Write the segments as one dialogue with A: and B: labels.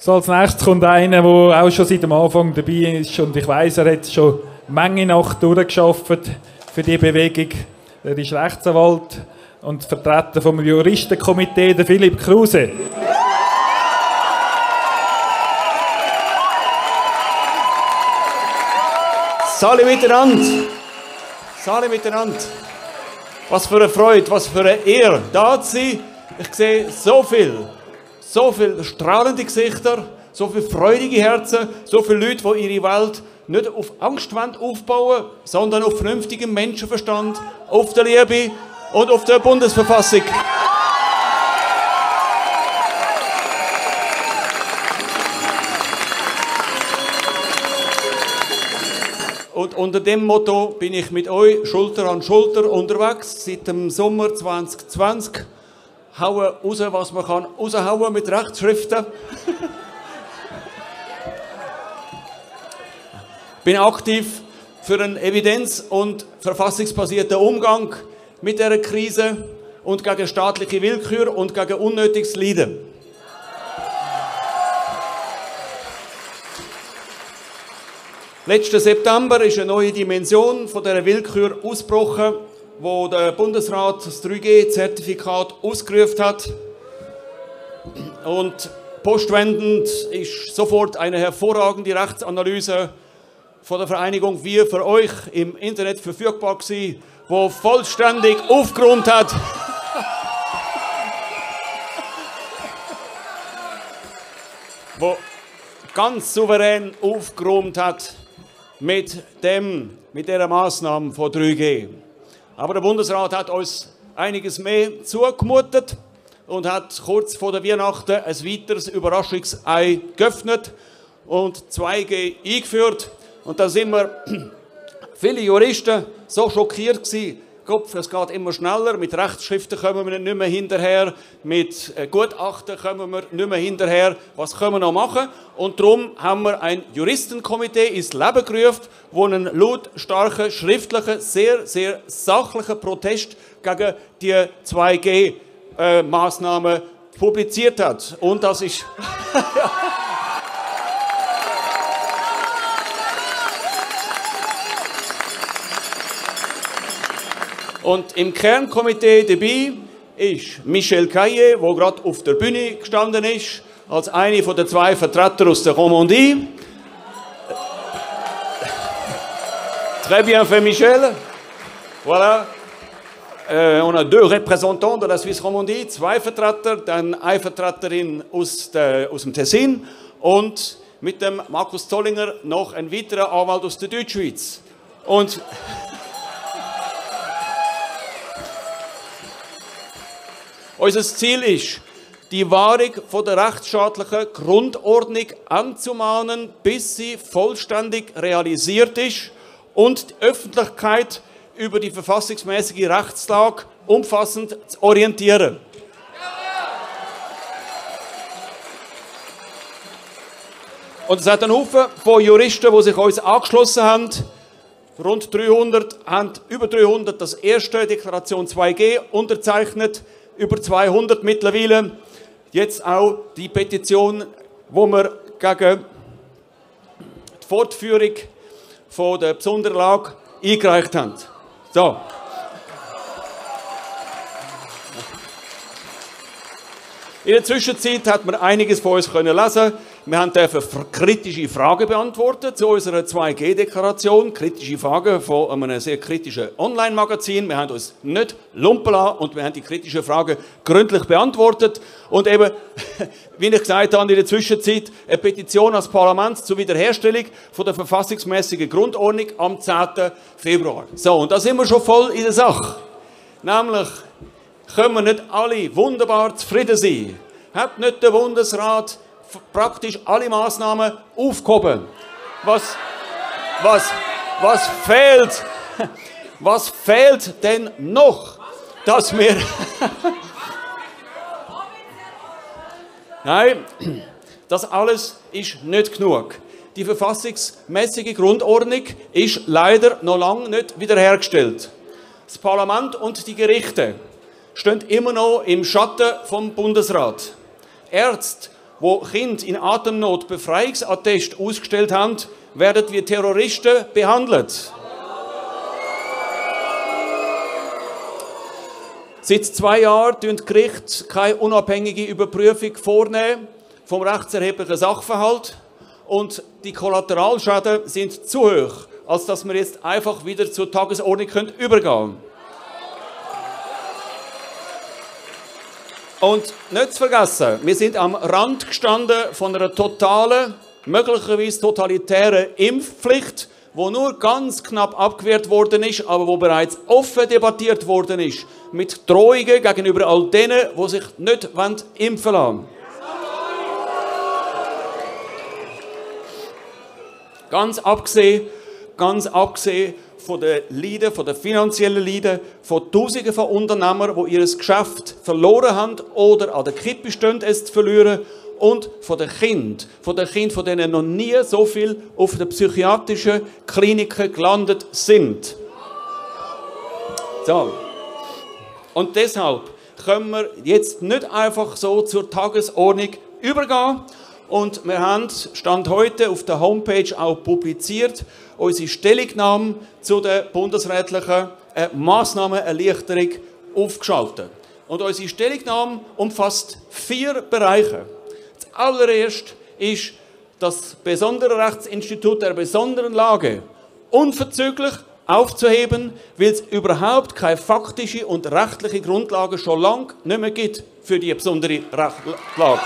A: So, als nächstes kommt einer, der auch schon seit dem Anfang dabei ist und ich weiss, er hat schon Menge Nacht durchgeschafft für die Bewegung. Er ist Rechtsanwalt und Vertreter vom Juristenkomitee, der Philipp Kruse.
B: Salut miteinander! Salut miteinander! Was für eine Freude, was für eine Ehre, da zu sein. Ich sehe so viele strahlende Gesichter, so viele freudige Herzen, so viele Leute, die ihre Welt nicht auf Angst aufbauen, sondern auf vernünftigem Menschenverstand, auf der Liebe und auf der Bundesverfassung. Und unter dem Motto bin ich mit euch Schulter an Schulter unterwegs, seit dem Sommer 2020. Hauen raus, was man kann raushauen mit Rechtsschriften. Bin aktiv für einen evidenz- und verfassungsbasierten Umgang mit dieser Krise und gegen staatliche Willkür und gegen unnötiges Leiden. Letzten September ist eine neue Dimension von dieser Willkür ausgebrochen, wo der Bundesrat das 3G-Zertifikat ausgerufen hat. Und postwendend ist sofort eine hervorragende Rechtsanalyse von der Vereinigung Wir für euch im Internet verfügbar gewesen, wo vollständig aufgeräumt hat. Wo ganz souverän aufgeräumt hat mit dieser Massnahme von 3G. Aber der Bundesrat hat uns einiges mehr zugemutet und hat kurz vor der Weihnachten ein weiteres Überraschungsei geöffnet und 2G eingeführt. Und da sind wir viele Juristen so schockiert gewesen. Kopf, es geht immer schneller, mit Rechtsschriften kommen wir nicht mehr hinterher, mit Gutachten kommen wir nicht mehr hinterher. Was können wir noch machen? Und darum haben wir ein Juristenkomitee ins Leben gerufen, das einen lautstarken, schriftlichen, sehr, sehr sachlichen Protest gegen die 2G-Maßnahmen publiziert hat. Und das ist... Und im Kernkomitee dabei ist Michel Caillé, der gerade auf der Bühne gestanden ist, als eine der zwei Vertreter aus der Romandie. Très bien fait, Michel. Voilà. On a deux représentants de la Suisse Romandie, zwei Vertreter, dann eine Vertreterin aus dem Tessin und mit dem Markus Zollinger noch ein weiterer Anwalt aus der Deutschschweiz. Und unser Ziel ist, die Wahrung von der rechtsstaatlichen Grundordnung anzumahnen, bis sie vollständig realisiert ist und die Öffentlichkeit über die verfassungsmäßige Rechtslage umfassend zu orientieren. Und es hat einen Haufen von Juristen, die sich uns angeschlossen haben. Rund 300 haben über 300 das erste Deklaration 2G unterzeichnet. Über 200 mittlerweile. Jetzt auch die Petition, wo wir gegen die Fortführung von der besonderen Lage eingereicht haben. So. In der Zwischenzeit hat man einiges von uns lesen. Wir dürfen kritische Fragen beantworten zu unserer 2G-Deklaration. Kritische Fragen von einem sehr kritischen Online-Magazin. Wir haben uns nicht lumpen lassen und wir haben die kritischen Fragen gründlich beantwortet. Und eben, wie ich gesagt habe, in der Zwischenzeit eine Petition ans Parlament zur Wiederherstellung von der verfassungsmäßigen Grundordnung am 10. Februar. So, und da sind wir schon voll in der Sache. Nämlich können wir nicht alle wunderbar zufrieden sein. Hat nicht der Bundesrat praktisch alle Maßnahmen aufgehoben? Was fehlt denn noch, dass wir... Nein, das alles ist nicht genug. Die verfassungsmäßige Grundordnung ist leider noch lange nicht wiederhergestellt. Das Parlament und die Gerichte stehen immer noch im Schatten vom Bundesrat. Ärzte wo Kinder in Atemnot Befreiungsattest ausgestellt haben, werden wie Terroristen behandelt. Seit 2 Jahren vornehmen die Gerichte keine unabhängige Überprüfung vom rechtserheblichen Sachverhalt und die Kollateralschäden sind zu hoch, als dass wir jetzt einfach wieder zur Tagesordnung übergehen können. Und nicht zu vergessen, wir sind am Rand gestanden von einer totalen, möglicherweise totalitären Impfpflicht, wo nur ganz knapp abgewehrt worden ist, aber wo bereits offen debattiert worden ist, mit Drohungen gegenüber all denen, die sich nicht impfen lassen. Ganz abgesehen von den Leiden, von den finanziellen Leiden, von Tausenden von Unternehmern, die ihr Geschäft verloren haben oder an der Kippe stehen, es zu verlieren, und von den Kindern, von denen noch nie so viel auf den psychiatrischen Kliniken gelandet sind. So. Und deshalb können wir jetzt nicht einfach so zur Tagesordnung übergehen. Und wir haben, Stand heute, auf der Homepage auch publiziert, unsere Stellungnahme zu der bundesrätlichen Massnahmenerleichterung aufgeschaltet. Und unsere Stellungnahme umfasst 4 Bereiche. Das allererste ist das besondere Rechtsinstitut der besonderen Lage unverzüglich aufzuheben, weil es überhaupt keine faktische und rechtliche Grundlage schon lange nicht mehr gibt für die besondere Rechtslage.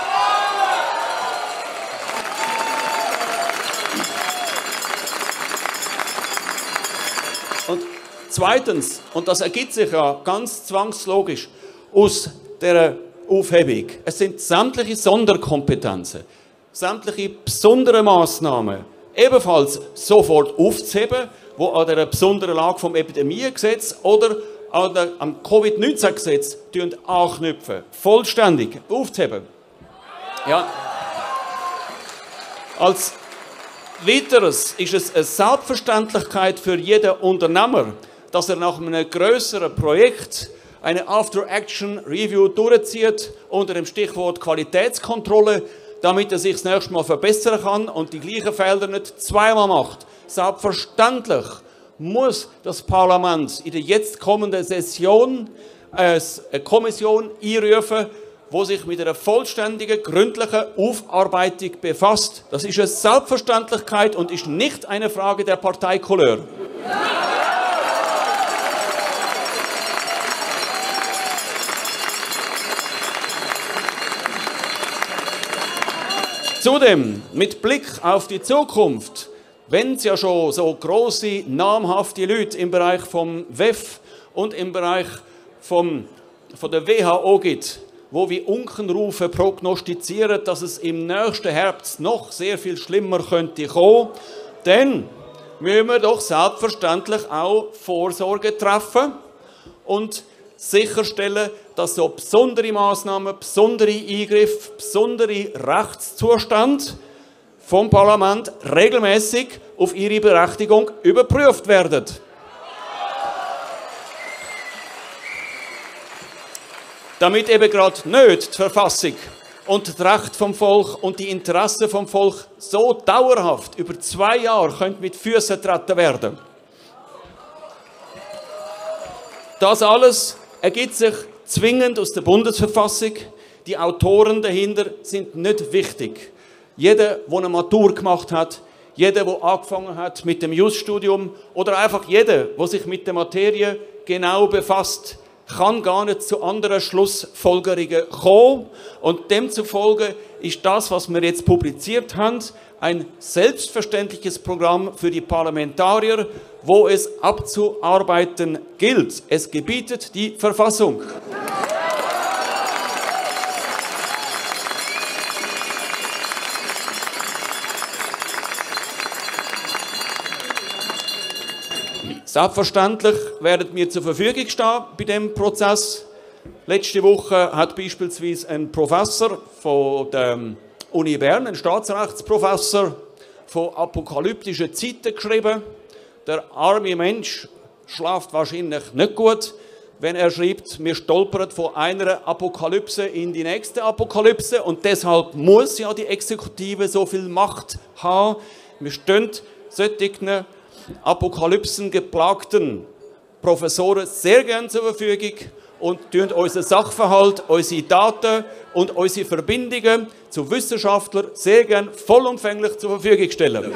B: Und zweitens, und das ergibt sich ja ganz zwangslogisch aus dieser Aufhebung, es sind sämtliche Sonderkompetenzen, sämtliche besondere Massnahmen ebenfalls sofort aufzuheben, die an der besonderen Lage vom Epidemiegesetz oder am Covid-19-Gesetz anknüpfen. Vollständig aufzuheben. Ja. Als Weiteres ist es eine Selbstverständlichkeit für jeden Unternehmer, dass er nach einem grösseren Projekt eine After-Action-Review durchzieht unter dem Stichwort Qualitätskontrolle, damit er sich das nächste Mal verbessern kann und die gleichen Fehler nicht zweimal macht. Selbstverständlich muss das Parlament in der jetzt kommenden Session eine Kommission einrufen, die sich mit einer vollständigen, gründlichen Aufarbeitung befasst. Das ist eine Selbstverständlichkeit und ist nicht eine Frage der Parteicouleur. Zudem, mit Blick auf die Zukunft, wenn es ja schon so grosse, namhafte Leute im Bereich vom WEF und im Bereich von der WHO gibt, wo wie Unkenrufe prognostizieren, dass es im nächsten Herbst noch sehr viel schlimmer könnte kommen, dann müssen wir doch selbstverständlich auch Vorsorge treffen und sicherstellen, dass so besondere Massnahmen, besondere Eingriffe, besondere Rechtszustände vom Parlament regelmäßig auf ihre Berechtigung überprüft werden. Damit eben gerade nicht die Verfassung und das Recht vom Volk und die Interessen vom Volk so dauerhaft über 2 Jahre mit Füßen getreten werden. Das alles ergibt sich zwingend aus der Bundesverfassung. Die Autoren dahinter sind nicht wichtig. Jeder, der eine Matur gemacht hat, jeder, der angefangen hat mit dem Jus-Studium oder einfach jeder, der sich mit der Materie genau befasst, kann gar nicht zu anderen Schlussfolgerungen kommen. Und demzufolge ist das, was wir jetzt publiziert haben, ein selbstverständliches Programm für die Parlamentarier, wo es abzuarbeiten gilt. Es gebietet die Verfassung. Selbstverständlich werden wir zur Verfügung stehen bei diesem Prozess. Letzte Woche hat beispielsweise ein Professor von der Uni Bern, ein Staatsrechtsprofessor, von apokalyptischen Zeiten geschrieben. Der arme Mensch schläft wahrscheinlich nicht gut. wenn er schreibt, wir stolpern von einer Apokalypse in die nächste Apokalypse und deshalb muss ja die Exekutive so viel Macht haben. Wir stehen solchen Apokalypsen geplagten Professoren sehr gerne zur Verfügung und tun unseren Sachverhalt, unsere Daten und unsere Verbindungen zu Wissenschaftlern sehr gerne vollumfänglich zur Verfügung stellen.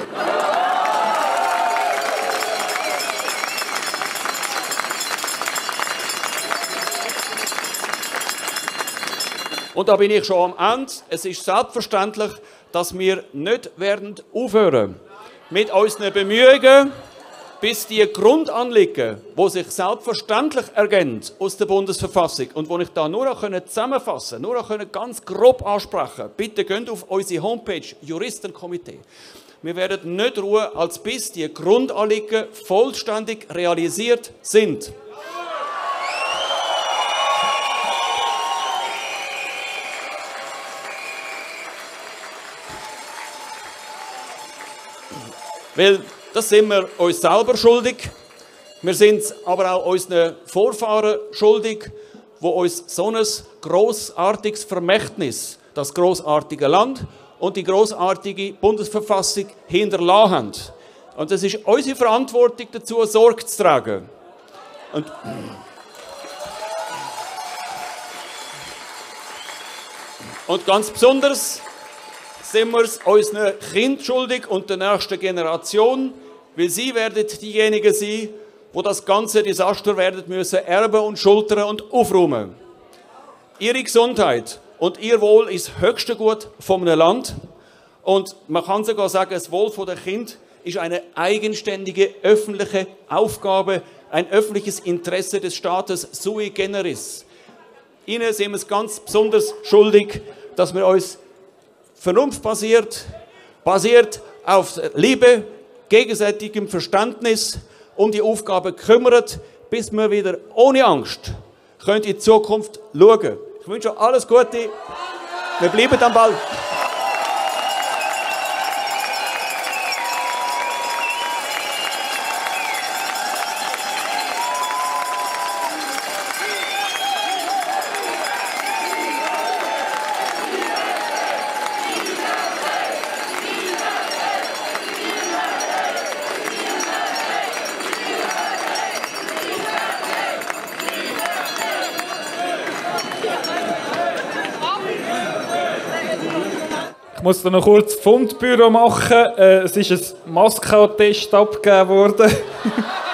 B: Und da bin ich schon am Ende. Es ist selbstverständlich, dass wir nicht aufhören mit unseren Bemühungen, bis die Grundanliegen, die sich selbstverständlich ergeben aus der Bundesverfassung und die ich da nur noch zusammenfassen nur noch ganz grob ansprechen, bitte geht auf unsere Homepage Juristenkomitee. Wir werden nicht ruhen, als bis die Grundanliegen vollständig realisiert sind. Weil das sind wir uns selber schuldig. Wir sind es aber auch unseren Vorfahren schuldig, die uns so ein grossartiges Vermächtnis, das grossartige Land und die grossartige Bundesverfassung hinterlassen haben. Und es ist unsere Verantwortung, dazu Sorge zu tragen. Und ganz besonders sind wir es unseren Kindern schuldig und der nächsten Generation, weil sie werden diejenigen sein, die das ganze Desaster werden müssen erben und schultern und aufräumen. Ihre Gesundheit und ihr Wohl ist das höchste Gut von einem Land. Und man kann sogar sagen, das Wohl der Kinder ist eine eigenständige öffentliche Aufgabe, ein öffentliches Interesse des Staates sui generis. Ihnen sind wir es ganz besonders schuldig, dass wir uns vernunftbasiert, basiert auf Liebe, gegenseitigem Verständnis um die Aufgabe kümmert, bis wir wieder ohne Angst in die Zukunft schauen. Ich wünsche euch alles Gute. Wir bleiben am Ball.
A: Ich muss da noch kurz Fundbüro machen. Es ist ein Moskau-Test abgegeben worden.